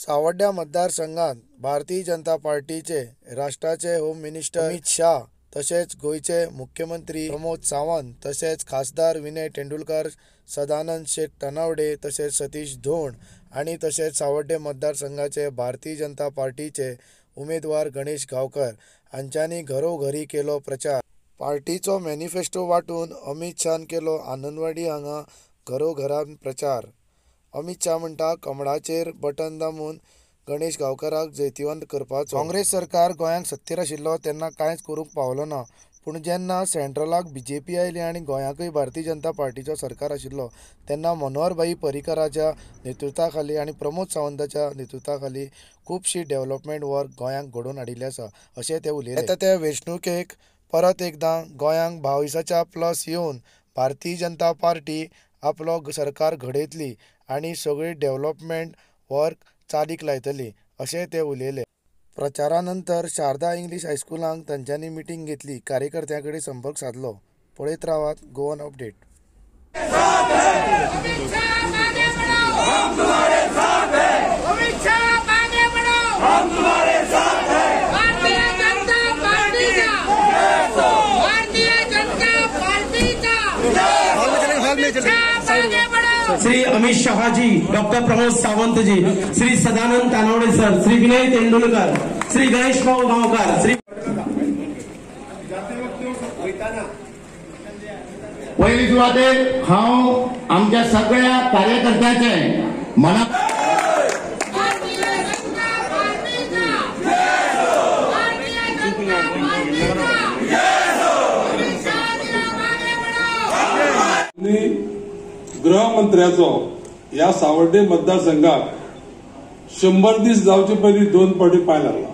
सावड्ड्या मतदारसंघात भारतीय जनता पार्टीचे राष्ट्राचे होम मिनिस्टर अमित शाह तसेच गोयचे मुख्यमंत्री प्रमोद सावंत तसेच खासदार विनय तेंडुलकर, सदानंद शेख तनावडे तसेच सतीश धोंड आणि तसेच सावड्डे मतदारसंघाचे भारतीय जनता पार्टीचे उमेदवार गणेश गावकर हांच्यांनी घरोघरी केलो प्रचार। पार्टीचो मॅनिफेस्टो वाटून अमित शाहन केलो आनंदवाडी हांगा घरोघरान प्रचार। अमित शाह म्हणटा कमळाचेर बटन दामून गणेश गावकराक जैतिवंत करपाचो। काँग्रेस सरकार गोंयांत सत्तेर आशिल्लो तेन्ना कांयच करूंक पावलो ना, पूण जेन्ना सेंट्रलाक बीजेपी आयली आनी गोंयाकय भारतीय जनता पार्टीचो सरकार आशिल्लो तेन्ना मनोहरभाई पर्रीकाराच्या नेतृत्वा खाली आनी प्रमोद सावंताच्या नेतृत्वा खाली खूबशी डेव्हलपमेंट वर्क गोंयांक घडोवन हाडिल्लें आसा अशें ते उलयले। येता त्या वेंचणुकेक परत एकदां गोंयांक 22च्या प्लस येवन भारतीय जनता पार्टी आपलो सरकार घडयतली आनी सगळी डेव्हलपमेंट वर्क चालीक लायतली अशें ते उलयले। प्रचारा नंतर शारदा इंग्लीश हायस्कुलांत तांच्यांनी मिटींग घेतली, कार्यकर्त्यां कडेन संपर्क साधलो। पळयत रावात Goan update. Shri Amit Shah ji, doctor Pramod Sawant ji, Shri Sadanand Tanavade sir, Shri Vinay Tendulkar, Shri Ganesh Gaonkar, Shri पहिली सुवातेर हांव आमच्या सगळ्या कार्यकर्त्यांचे मना गृहमंत्र्याचो या सावड्डे मतदारसंघात 100 दीस जावचे पयलीं 2 फावटी पांय लागला।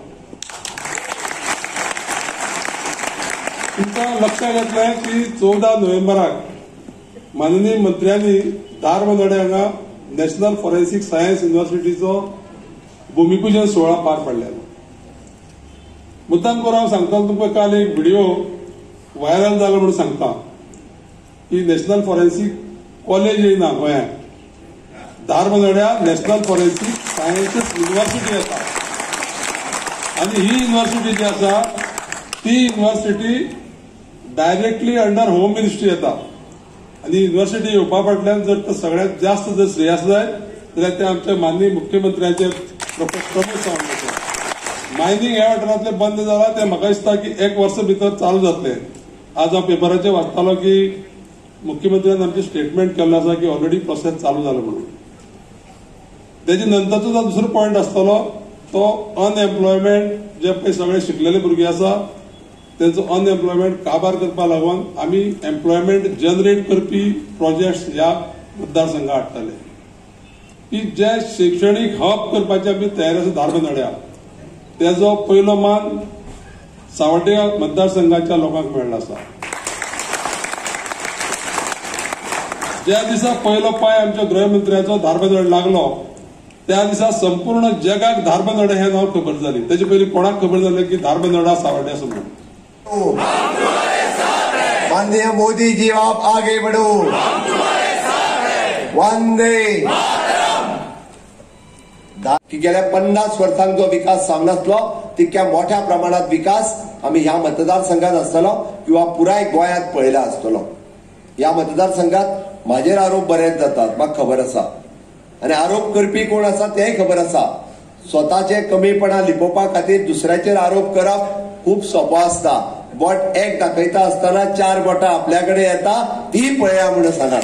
तुमकां लक्षात येतलें की 14 नोव्हेंबराक माननीय मंत्र्यांनी धारबांदोडे हांगा नॅशनल फॉरेन्सिक सायन्स युनिव्हर्सिटीचो भूमिपूजन सोहळा पार पडलेलो। मुद्दाम करून हांव सांगता, तुमकां काल एक व्हिडिओ व्हायरल जालो म्हणून सांगता की नॅशनल फॉरेन्सिक कॉलेज येना गोंयांत, धारबांदोड्या नॅशनल फॉरेन्सिक सायन्सेस युनिव्हर्सिटी आसा आनी ही युनिव्हर्सिटी जी आसा ती university directly under home ministry येता आनी युनिव्हर्सिटी येवपा फाटल्यान जर तर सगळ्यांत जास्त जर श्रेयस जाय जाल्यार ते आमच्या माननीय मुख्यमंत्र्याचे प्रोफेसर प्रमोद सावंत। मायनिंग ह्या वाठारांतले बंद जाला ते म्हाका दिसता की 1 वर्स भितर चालू जातले। आज हांव पेपराचेर वाचतालो की मुख्यमंत्र्यान आमचे स्टेटमेंट केल्लो आसा की ऑलरेडी प्रोसेस चालू जालो म्हणून। तेजे नंतरचो जो दुसरो पॉयंट आसतलो तो अनएम्प्लॉयमेंट, जे पळय सगळे शिकलेले भुरगे आसा तेंचो अनएम्प्लॉयमेंट काबार करपा लागून आमी एम्प्लॉयमेंट जनरेट करपी प्रोजेक्ट्स ह्या मतदारसंघात हाडटले की जे शैक्षणीक हब करपाची आमी तयारी आसा धारबांदोड्या, तेजो पयलो मान सावड्डे मतदारसंघाच्या लोकांक मेळ्ळो आसा। ज्या दिसा पयलो पांय आमच्या गृहमंत्र्याचो धारबांदोडे लागलो त्या दिसा संपूर्ण जगाक धारबांदोडे हे नांव खबर जाली। तेजे पयलीं कोणाक खबर जालें की धारबांदोडा सावड्डे आसा म्हणून। माननीय मोदी जी आप आगे बढ़ो, वंदे की गेल्या 50 वर्सांक जो विकास जावन नासलो तितक्या मोठ्या प्रमाणात विकास आम्ही ह्या मतदारसंघात आसतलो किंवा पुराय गोंयांत पळयला आसतलो। ह्या मतदारसंघात म्हाजेर आरोप बरेच जातात, म्हाका खबर आसा, आनी आरोप करपी कोण आसा तेय खबर आसा। स्वताचे कमीपणा लिपोवपा खातीर दुसऱ्याचेर आरोप करप खूब सोपो आसता, बोट एक दाखयता आसतना 4 बोटां आपल्या कडेन येता ती पळया म्हणून सांगात।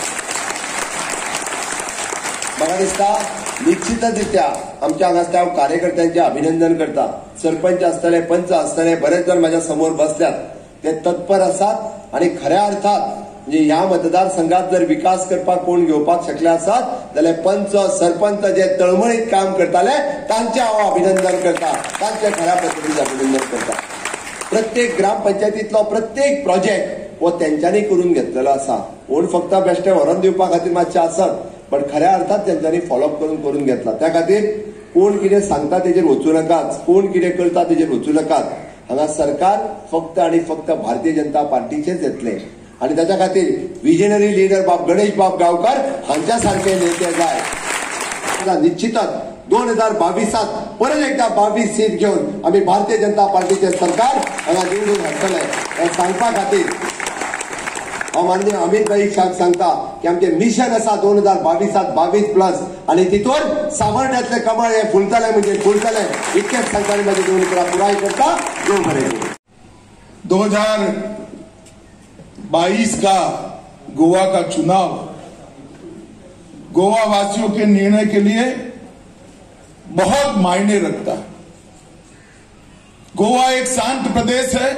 म्हाका दिसता निश्चितच रित्या आमच्या हांगासल्या हांव कार्यकर्त्यांचे अभिनंदन करता। सरपंच आसतले, पंच आसतले, बरेच जण म्हाज्या समोर बसल्यात, ते तत्पर आसात आनी खऱ्या अर्थात म्हणजे ह्या मतदारसंघात जर विकास करपाक कोण घेवपाक शकले आसात जाल्यार पंच सरपंच जे तळमळीत काम करताले तांचे हांव अभिनंदन करता, तांचे खऱ्या पद्धतीन अभिनंदन करता। प्रत्येक ग्रामपंचायतीतलो प्रत्येक प्रोजेक्ट हो तेंच्यांनी करून घेतलेलो आसा। कोण फक्त बेश्टे व्हरून दिवपा खातीर मातशे आसत, पण खऱ्या अर्थात तेंच्यांनी फॉलोअप करून घेतला। त्या खातीर कोण कितें सांगता तेजेर वचूं नाकात, कोण कितें करता तेजेर वचूं नाकात। हांगा सरकार फक्त आणि फक्त भारतीय जनता पार्टीचेच येतले आणि त्याच्या खातीर विजनरी लीडर गणेश गावकर हांच्या सारखे नेते जाय। निश्चितच 2022 परत एकदा 22 सीट घेऊन आम्ही भारतीय जनता पार्टीचे सरकार हांगा निवडून हाडटले हे सांगपा खातीर हांव माननीय अमित भाई शाह सांगता की आमचे मिशन आसा 2022 22+ आणि तितून सावर्ड्यातले कमळ हे फुलतले म्हणजे फुलतले इतकेच सांगता माझी दोन उतरां पुराय करता देव बरें करूं। 2022 का गोवा का चुनाव गोवा वासियों के निर्णय के लिए बहुत मायने रखता है। गोवा एक शांत प्रदेश है।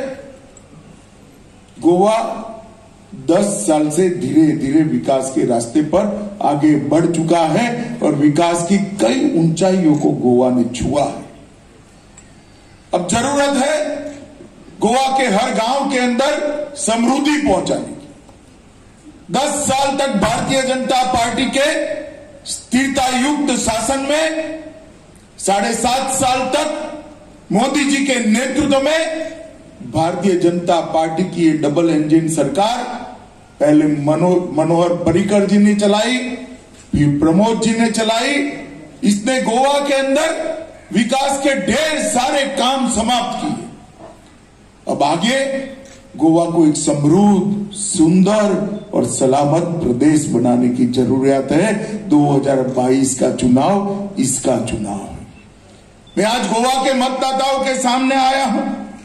गोवा 10 साल से धीरे धीरे विकास के रास्ते पर आगे बढ़ चुका है और विकास की कई ऊंचाइयों को गोवा ने छुआ है। अब जरूरत है गोवा के हर गांव के अंदर समृद्धि पहुंचाने की। 10 साल तक भारतीय जनता पार्टी के स्थिरता युक्त शासन में 7.5 साल तक मोदी जी के नेतृत्व में भारतीय जनता पार्टी की ये डबल इंजन सरकार पहले मनोहर पर्रिकर जी ने चलाई, फिर प्रमोद जी ने चलाई। इसने गोवा के अंदर विकास के ढेर सारे काम समाप्त किए। अब आगे गोवा को एक समृद्ध, सुंदर और सलामत प्रदेश बनाने की जरूरत है। 2022 का चुनाव इसका चुनाव है। मैं आज गोवा के मतदाताओं के सामने आया हूं,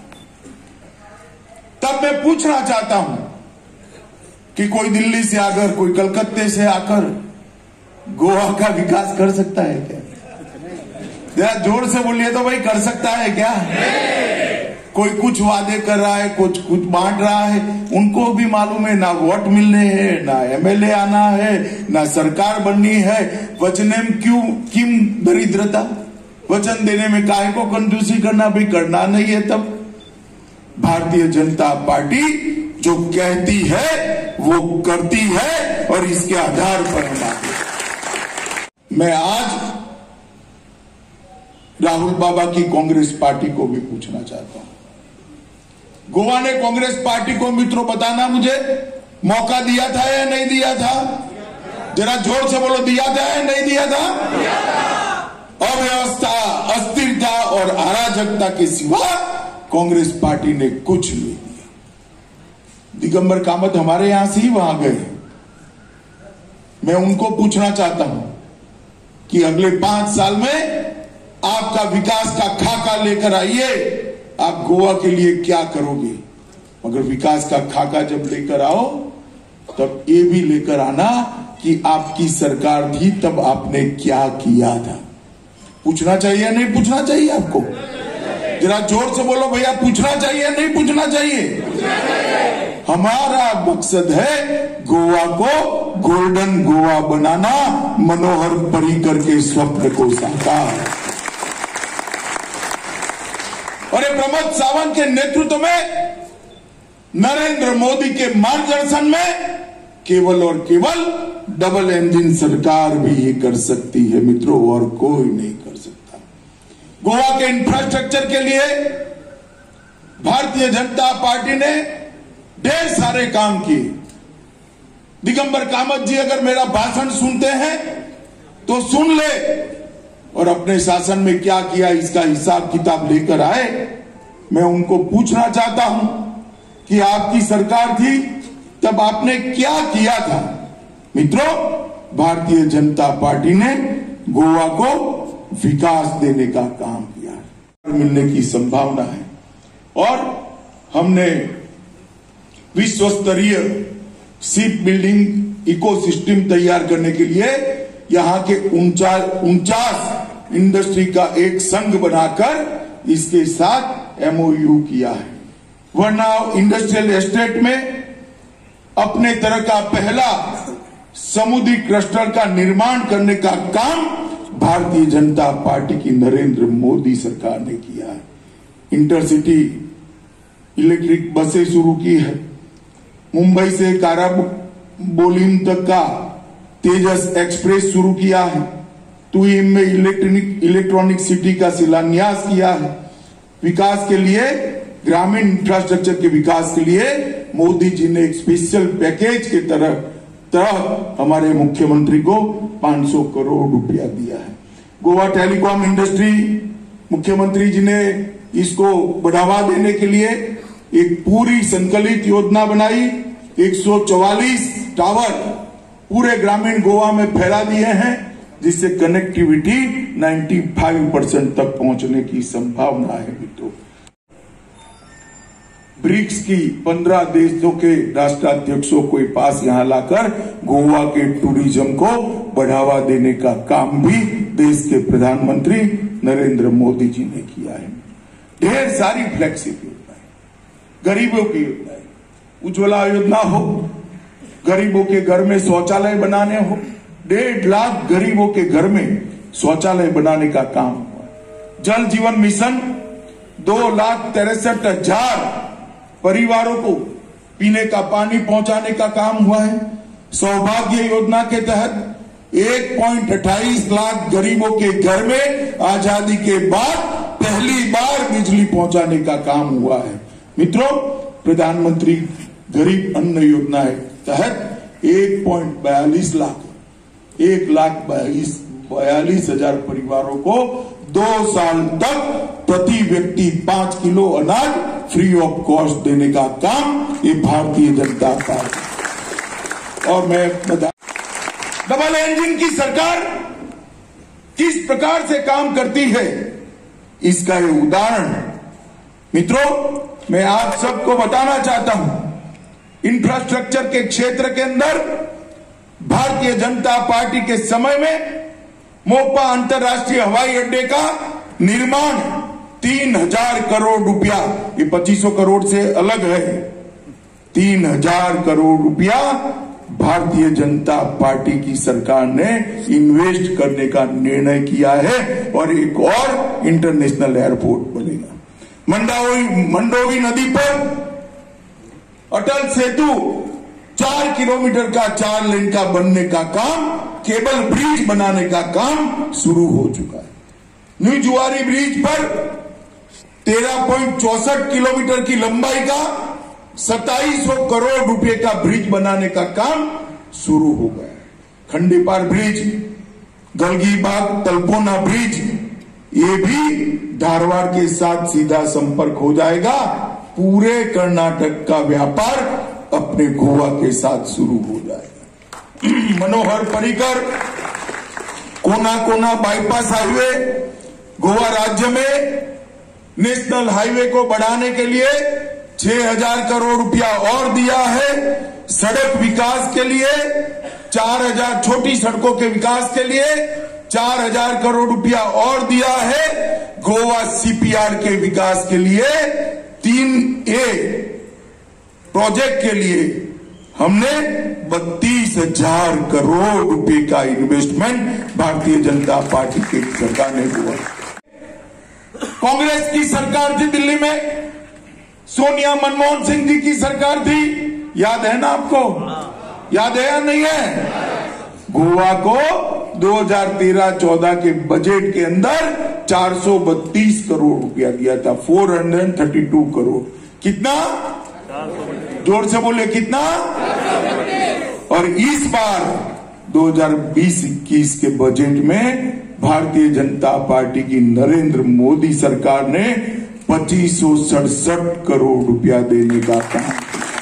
तब मैं पूछना चाहता हूं कि कोई दिल्ली से आकर, कोई कलकत्ते से आकर गोवा का विकास कर सकता है क्या? जरा जोर से बोलिए तो भाई, कर सकता है क्या? कोई कुछ वादे कर रहा है, कुछ बांट रहा है। उनको भी मालूम है ना वोट मिलने हैं, ना एमएलए आना है, ना सरकार बननी है। वचने में किम दरिद्रता? वचन देने में काहे को कंजूसी करना? भी करना नहीं है तब। भारतीय जनता पार्टी जो कहती है वो करती है और इसके आधार पर हम आगे। मैं आज राहुल बाबा की कांग्रेस पार्टी को भी पूछना चाहता हूं। गोवा ने कांग्रेस पार्टी को, मित्रों, बताना मुझे, मौका दिया था या नहीं दिया था? जरा जोर से बोलो, दिया था या नहीं दिया था? अव्यवस्था, अस्थिरता और अराजकता के सिवा कांग्रेस पार्टी ने कुछ नहीं दिया। दिगंबर कामत हमारे यहां से ही वहां गए। मैं उनको पूछना चाहता हूं कि अगले 5 साल में आपका विकास का खाका लेकर आइए, आप गोवा के लिए क्या करोगे? मगर विकास का खाका जब लेकर आओ तब ये भी लेकर आना कि आपकी सरकार थी तब आपने क्या किया था। पूछना चाहिए नहीं पूछना चाहिए आपको? जरा जोर से बोलो भैया, पूछना चाहिए नहीं पूछना चाहिए? हमारा मकसद है गोवा को गोल्डन गोवा बनाना, मनोहर पर्रिकर के स्वप्न को साकार। और प्रमोद सावंत के नेतृत्व में, नरेंद्र मोदी के मार्गदर्शन में केवल और केवल डबल इंजन सरकार भी ये कर सकती है मित्रों, और कोई नहीं कर सकता। गोवा के इंफ्रास्ट्रक्चर के लिए भारतीय जनता पार्टी ने ढेर सारे काम किए। दिगंबर कामत जी अगर मेरा भाषण सुनते हैं तो सुन ले और अपने शासन में क्या किया इसका हिसाब किताब लेकर आए। मैं उनको पूछना चाहता हूं कि आपकी सरकार थी तब आपने क्या किया था? मित्रों, भारतीय जनता पार्टी ने गोवा को विकास देने का काम किया है, मिलने की संभावना है। और हमने विश्व स्तरीय शिप बिल्डिंग इकोसिस्टम तैयार करने के लिए यहां के 49 इंडस्ट्री का एक संघ बनाकर इसके साथ एमओयू किया है। वरनाव इंडस्ट्रियल एस्टेट में अपने तरह का पहला समुद्री क्लस्टर का निर्माण करने का काम भारतीय जनता पार्टी की नरेंद्र मोदी सरकार ने किया है। इंटरसिटी इलेक्ट्रिक बसें शुरू की है। मुंबई से काराबोलिम तक का तेजस एक्सप्रेस शुरू किया है। तुईम में इलेक्ट्रॉनिक सिटी का शिलान्यास किया है। विकास के लिए, ग्रामीण इंफ्रास्ट्रक्चर के विकास के लिए मोदी जी ने एक स्पेशल पैकेज के तरह हमारे मुख्यमंत्री को 500 करोड़ रुपया दिया है। गोवा टेलीकॉम इंडस्ट्री, मुख्यमंत्री जी ने इसको बढ़ावा देने के लिए एक पूरी संकलित योजना बनाई। 144 टावर पूरे ग्रामीण गोवा में फैला दिए हैं, जिससे कनेक्टिविटी 95% तक पहुंचने की संभावना है। मित्रों, ब्रिक्स की 15 देशों के राष्ट्राध्यक्षों को पास यहां लाकर गोवा के टूरिज्म को बढ़ावा देने का काम भी देश के प्रधानमंत्री नरेंद्र मोदी जी ने किया है। ढेर सारी फ्लैगशिप योजनाएं, गरीबों की योजनाएं, उज्ज्वला योजना हो, गरीबों के घर में शौचालय बनाने हो, 1.5 लाख गरीबों के घर में शौचालय बनाने का काम हुआ। जल जीवन मिशन 2,63,000 परिवारों को पीने का पानी पहुंचाने का काम हुआ है। सौभाग्य योजना के तहत 1.28 लाख गरीबों के घर में आजादी के बाद पहली बार बिजली पहुंचाने का काम हुआ है। मित्रों, प्रधानमंत्री गरीब अन्न योजना के तहत 1.42 लाख 1,42,000 परिवारों को 2 साल तक प्रति व्यक्ति 5 किलो अनाज फ्री ऑफ कॉस्ट देने का काम ये भारतीय जनता पार्टी। और मैं डबल इंजन की सरकार किस प्रकार से काम करती है, इसका ये उदाहरण। मित्रों, मैं आप सबको बताना चाहता हूं, इंफ्रास्ट्रक्चर के क्षेत्र के अंदर भारतीय जनता पार्टी के समय में मोपा अंतर्राष्ट्रीय हवाई अड्डे का निर्माण 3,000 करोड़ रुपया, ये 2500 करोड़ से अलग है, 3,000 करोड़ रुपया भारतीय जनता पार्टी की सरकार ने इन्वेस्ट करने का निर्णय किया है। और एक और इंटरनेशनल एयरपोर्ट बनेगा। मंडोवी नदी पर अटल सेतु 4 किलोमीटर का 4 लेन का बनने का काम, केबल ब्रिज बनाने का काम शुरू हो चुका है। न्यू जुआरी ब्रिज पर 13.64 किलोमीटर की लंबाई का 2700 करोड़ रुपए का ब्रिज बनाने का काम शुरू हो गया है। खंडीपार ब्रिज, गलगीबाग तलपोना ब्रिज, ये भी धारवाड़ के साथ सीधा संपर्क हो जाएगा। पूरे कर्नाटक का व्यापार अपने गोवा के साथ शुरू हो जाएगा। मनोहर पर्रिकर कोना कोना बाईपास हाईवे, गोवा राज्य में नेशनल हाईवे को बढ़ाने के लिए 6,000 करोड़ रुपया और दिया है। सड़क विकास के लिए 4,000, छोटी सड़कों के विकास के लिए 4,000 करोड़ रुपया और दिया है। गोवा सीपीआर के विकास के लिए 3A प्रोजेक्ट के लिए हमने 32,000 करोड़ रुपए का इन्वेस्टमेंट भारतीय जनता पार्टी की सरकार ने हुआ। कांग्रेस की सरकार थी दिल्ली में, सोनिया मनमोहन सिंह जी की सरकार थी, याद है ना आपको? याद है या नहीं है? गोवा को 2013-14 के बजट के अंदर 432 करोड़ रुपया दिया था, 432 करोड़। कितना? जोर से बोले, कितना? और इस बार 2020-21 के बजट में भारतीय जनता पार्टी की नरेंद्र मोदी सरकार ने 2567 करोड़ रुपया देने का काम।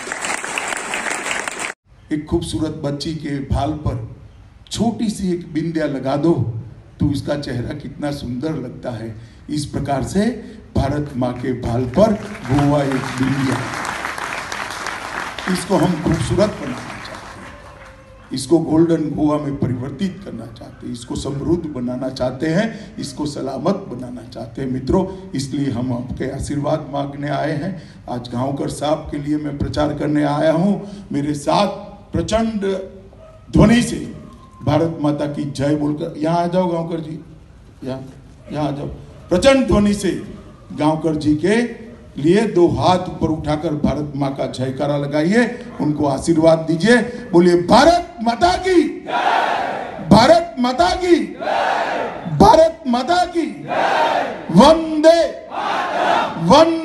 एक खूबसूरत बच्ची के भाल पर छोटी सी एक बिंदिया लगा दो तो उसका चेहरा कितना सुंदर लगता है। इस प्रकार से भारत माँ के भाल पर गोवा एक बिंदिया, इसको हम खूबसूरत बनाना चाहते हैं, इसको गोल्डन गोवा में परिवर्तित करना चाहते हैं, इसको समृद्ध बनाना चाहते हैं, इसको सलामत बनाना चाहते हैं। मित्रों, इसलिए हम आपके आशीर्वाद मांगने आए हैं। आज गांवकर साहब के लिए मैं प्रचार करने आया हूं। मेरे साथ प्रचंड ध्वनि से भारत माता की जय बोलकर, यहाँ आ जाओ गांवकर जी, यहाँ आ जाओ। प्रचंड ध्वनि से गांवकर जी के लिए 2 हाथ ऊपर उठाकर भारत माँ का जयकारा लगाइए, उनको आशीर्वाद दीजिए। बोलिए भारत माता की, भारत माता की, भारत माता की, वंदे वंदे।